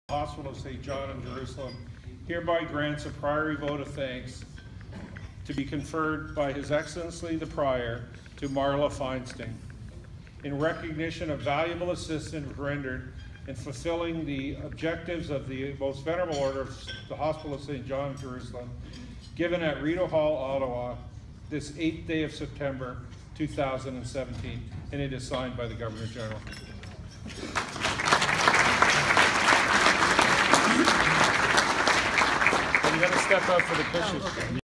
Hospital of St. John in Jerusalem hereby grants a Priory vote of thanks to be conferred by His Excellency the Prior to Marla Feinstein in recognition of valuable assistance rendered in fulfilling the objectives of the Most Venerable Order of the Hospital of St. John in Jerusalem, given at Rideau Hall, Ottawa, this 8th day of September 2017, and it is signed by the Governor General. You got to step up for the pictures.